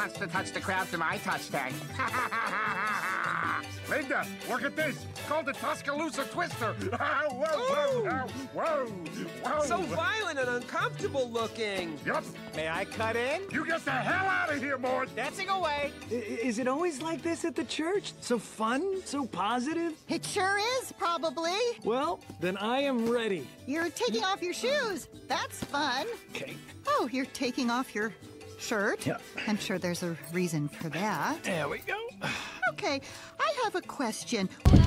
wants to touch the crab to my touch tank. Linda, look at this. It's called the Tuscaloosa Twister. Whoa, whoa, whoa, whoa. So violent and uncomfortable looking. Yup. May I cut in? You get the hell out of here, Mort. Dancing away. Is it always like this at the church? So fun? So positive? It sure is, probably. Well, then I am ready. You're taking off your shoes. That's fun. Okay. Oh, you're taking off your shirt? Yeah. I'm sure there's a reason for that. There we go. Okay, I have a question.